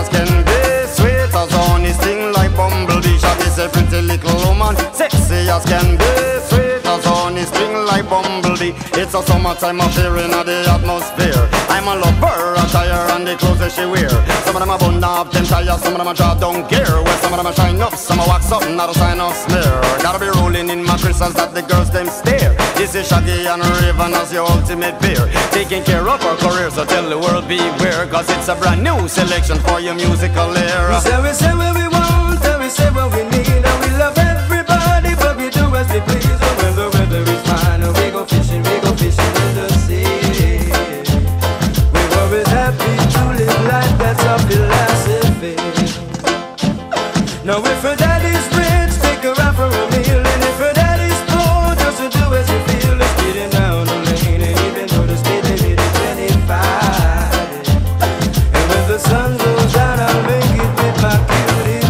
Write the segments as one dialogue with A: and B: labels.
A: as can be, sweet as honey, sting like bumblebee. Shaggy say pretty little woman, sexy as can be, sweet as honey, sting like bumblebee. It's a summertime affair in the atmosphere. I'm a lover, attire and the clothes that she wear. Some of them are bun up, them tires, some of them are draw down gear. Well, some of them are shine up, some are wax up, not a sign of smear. Gotta be rolling in my crystals that the girls them stare. This is Shaggy and Raven as your ultimate peer, taking care of our career, so tell the world beware, cause it's a brand new selection for your musical era.
B: We say what we want, and we say what we need, and we love everybody, but we do as we please. And when the weather is fine, we go fishing in the sea. We're always happy to live life, that's our philosophy. Now if her daddy's rich, take her out for a meal, and if her daddy's poor, just to do as you feel. Let's get it down the lane, and even though the speed limit is 25, and when the sun goes down, I'll make it with my cutie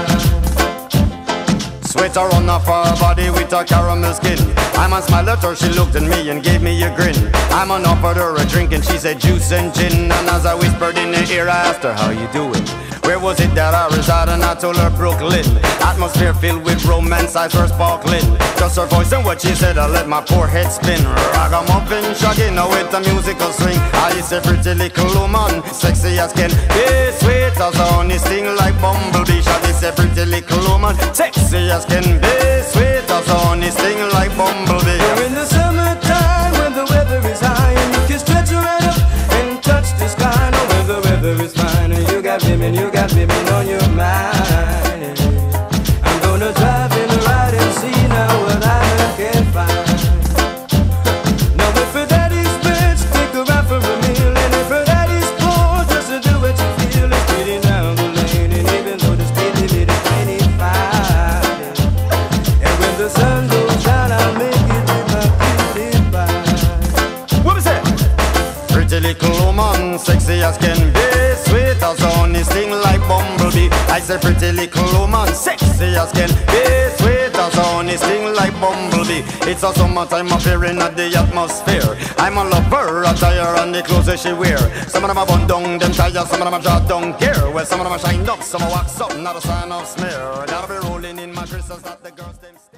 B: pie.
A: Sweater run off her body with her caramel skin. I man smiled at her, she looked at me and gave me a grin. I man offered her a drink and she said juice and gin. And as I whispered in her ear, I asked her, how you doing? Where was it that I reside? And I told her Brooklyn. Atmosphere filled with romance, eyes were sparkling. Just her voice and what she said, I let my poor head spin. Ragamuffin, Shaggy, now with a musical swing. I is a pretty little woman, sexy as can be, sweet as honey, sting like bumblebee. Shaggy is a pretty little woman, sexy as can be, sweet as honey, sting like bumblebee.
B: We're in the summertime when the weather is high, and you can stretch right up and touch the sky. Now when the weather is fine, and you got women on your mind. I'm gonna drive and ride and see now what I can find. Now if her daddy's rich, take her out for a meal, and if her daddy's poor, just to do what you feel. It's pretty down the lane, and even though the speed limit is 25, and when the sun goes down, I'll make it with my cutie pie.
A: What was that? Pretty little woman, sexy as can be, sweet as honey, sting like bumblebee. I said pretty little woman, sexy as can be, sweet as honey, sting like bumblebee. It's a summertime affair in the atmosphere. I'm a lover, attire and the clothes that she wear. Some of them are bun down, them tires, some of them are draw down gear. Well, some of them are shine up, some are wax up, not a sign of smear. Gotta be rolling in my crystals that the girls them